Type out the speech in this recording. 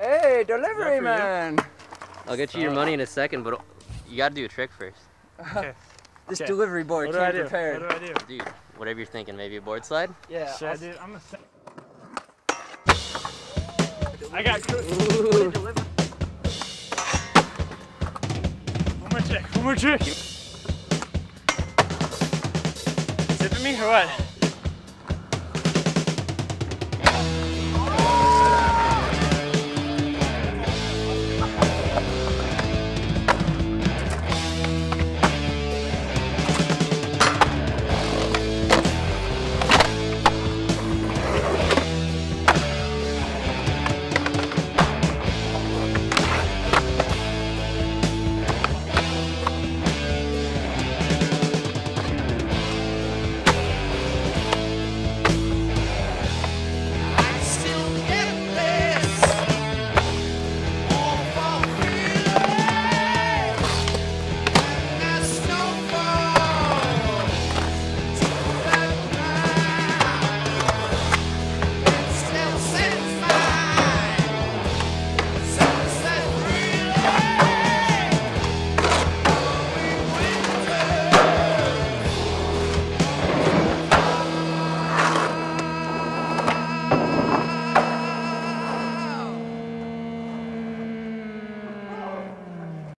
Hey, delivery man! I'll get you your money in a second, but you gotta do a trick first. Okay. This delivery boy came prepared. What do I do? Dude, whatever you're thinking, maybe a board slide? Yeah. Should I do? I'm gonna. I got. One more trick. One more trick. Zipping me or what?